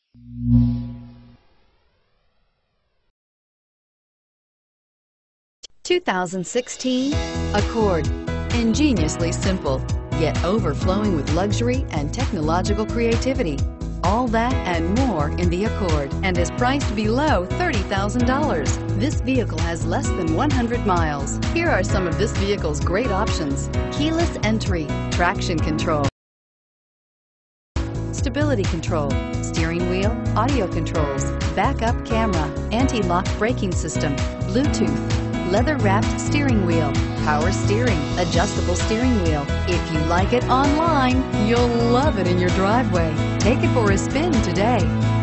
2016 Accord. Ingeniously simple, yet overflowing with luxury and technological creativity. All that and more in the Accord, and is priced below $30,000. This vehicle has less than 100 miles. Here are some of this vehicle's great options: keyless entry, traction control, stability control, steering wheel audio controls, backup camera, anti-lock braking system, Bluetooth, leather-wrapped steering wheel, power steering, adjustable steering wheel. If you like it online, you'll love it in your driveway. Take it for a spin today.